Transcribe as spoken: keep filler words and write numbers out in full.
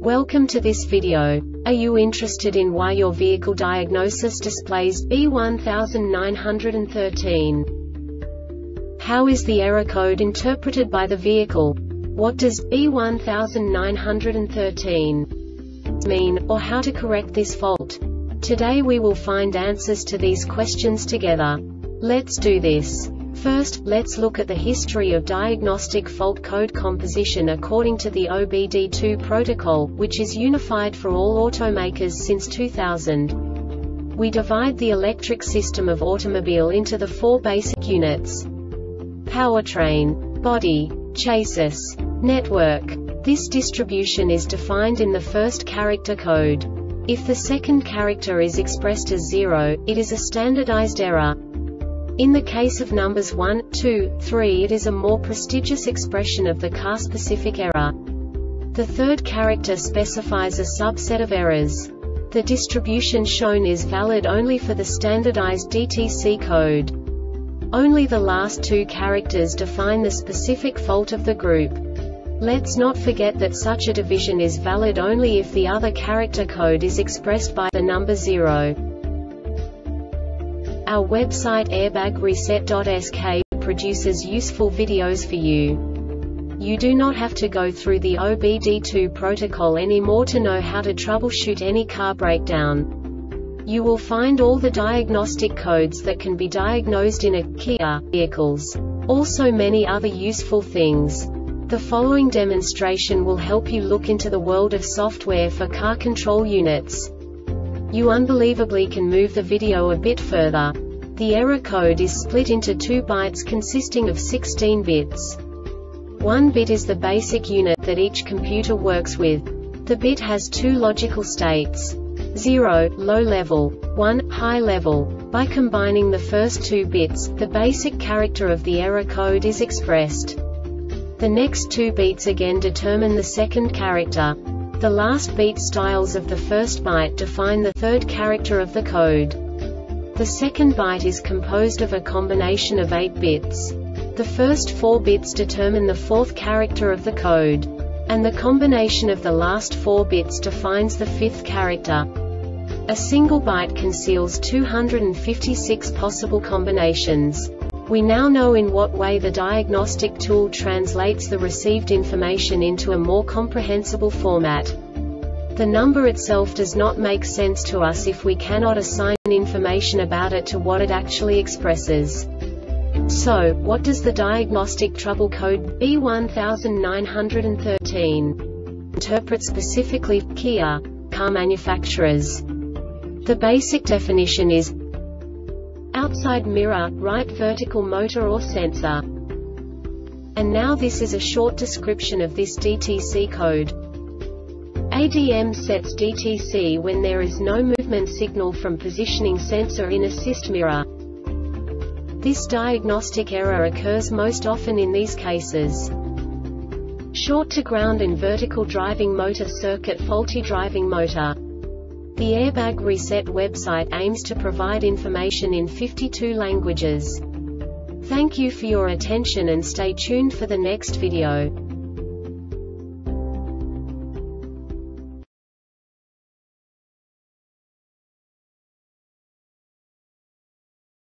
Welcome to this video. Are you interested in why your vehicle diagnosis displays B one nine one three? How is the error code interpreted by the vehicle? What does B one nine one three mean, or how to correct this fault? Today we will find answers to these questions together. Let's do this. First, let's look at the history of diagnostic fault code composition according to the O B D two protocol, which is unified for all automakers since two thousand. We divide the electric system of automobile into the four basic units: powertrain, body, chassis, network. This distribution is defined in the first character code. If the second character is expressed as zero, it is a standardized error. In the case of numbers one, two, three, it is a more prestigious expression of the car-specific error. The third character specifies a subset of errors. The distribution shown is valid only for the standardized D T C code. Only the last two characters define the specific fault of the group. Let's not forget that such a division is valid only if the other character code is expressed by the number zero. Our website airbag reset dot S K produces useful videos for you. You do not have to go through the O B D two protocol anymore to know how to troubleshoot any car breakdown. You will find all the diagnostic codes that can be diagnosed in a Kia vehicles. Also many other useful things. The following demonstration will help you look into the world of software for car control units. You unbelievably can move the video a bit further. The error code is split into two bytes consisting of sixteen bits. One bit is the basic unit that each computer works with. The bit has two logical states: zero, low level, one, high level. By combining the first two bits, the basic character of the error code is expressed. The next two bits again determine the second character. The last beat styles of the first byte define the third character of the code. The second byte is composed of a combination of eight bits. The first four bits determine the fourth character of the code. And the combination of the last four bits defines the fifth character. A single byte conceals two hundred fifty-six possible combinations. We now know in what way the diagnostic tool translates the received information into a more comprehensible format. The number itself does not make sense to us if we cannot assign information about it to what it actually expresses. So, what does the diagnostic trouble code B one nine one three interpret specifically for Kia car manufacturers? The basic definition is outside mirror, right vertical motor or sensor. And now this is a short description of this D T C code. A D M sets D T C when there is no movement signal from positioning sensor in assist mirror. This diagnostic error occurs most often in these cases: short to ground and vertical driving motor circuit, faulty driving motor. The Airbag Reset website aims to provide information in fifty-two languages. Thank you for your attention and stay tuned for the next video.